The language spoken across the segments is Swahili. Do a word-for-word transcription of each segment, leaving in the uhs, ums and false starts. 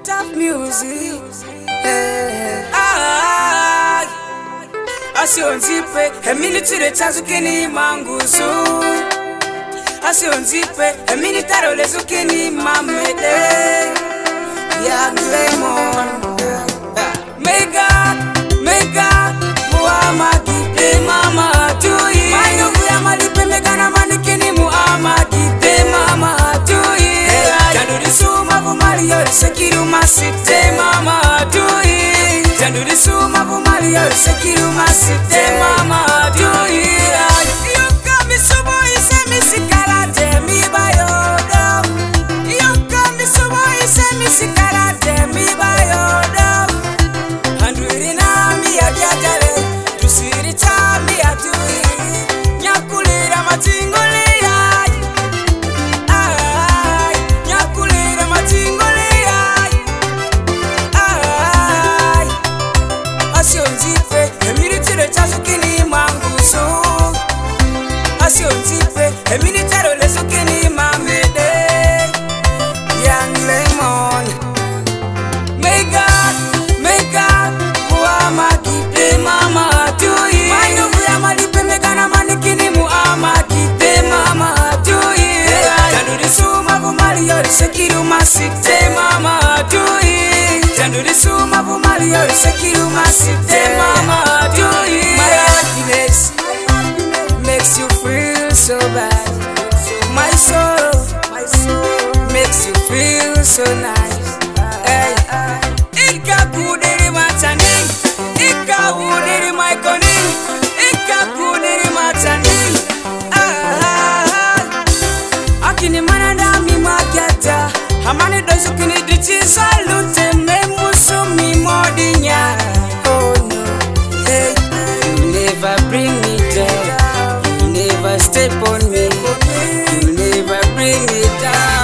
Tough music. Hey. Ah, asionzipe emini tire tazukeni manguzu. Asionzipe emini tarole zukeni mamede. Young Lemon. May God, may God, Muhammadi de mama tui. Mayo kuya malipe megana manikini Muhammadi de mama tui. Janduri suma vumali yori sekiru masite mama tui. Janduri suma vumali yori sekiru masite mama tui. Yoka misubo ise misikala de mi bayodo. Yoka misubo ise misikala de mi bayodo. Anduri na mi agyagale, tusiri cha mi atui. Nyakulira matingoli ay, ay. Nyakulira matingoli ay, ay. Asionzipe emini tire tazukini manguzo. Asionzipe emini tarole zukini mamede. Young Lemon. May God, may God, Muhammadi de mama tui. Mayo kuya malipe megana manikini Muhammadi de mama tui. Janduri suma vumali yori sekiru masite mama tui. Janduri suma vumali yori sekiru masite mama tui. My happiness makes you feel so bad. My soul, my soul makes you feel so nice. Hey, Ika kudiri matani, Ika kudiri maikoni, Ika kudiri matani. Ah, akini mananda mi magyata, hamani dozu kini dichi salute me musumi modinya. Oh no, hey, you never bring me down, you never step on me, you never bring me down.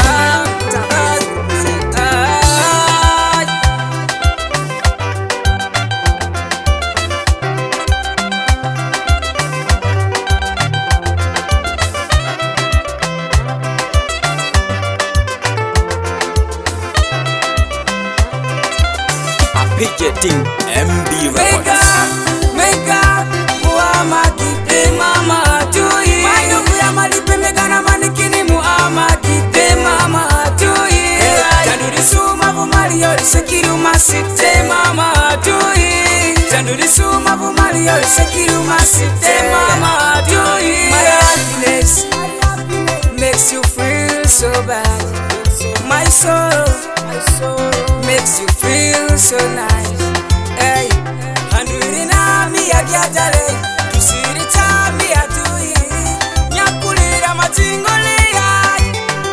Getting M B Records. Make up, make up, Muhammadi de mama tui. Mayo kuya malipe megana manikini Muhammadi de mama tui. Janduri suma vumali yori sekiru masite mama tui. Janduri suma vumali yori sekiru masite mama tui. My happiness makes you feel so bad. My soul, my soul makes you feel so nice. Hey, anduri na mi agyagale, tusiri cha mi atui. Nyakulira matingoli ay,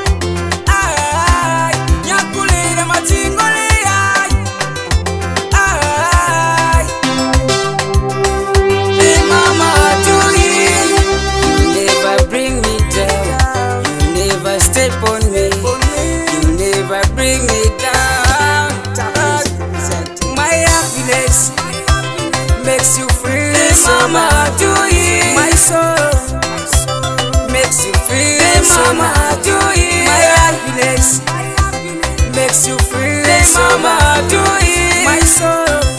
ay. Nyakulira matingoli ay, ay. Hey mama atui, you never bring me down, you never step on me, you never bring me down. My happiness makes you feel so mama tui. My soul makes you feel so mama tui. My happiness makes you feel so mama tui. My soul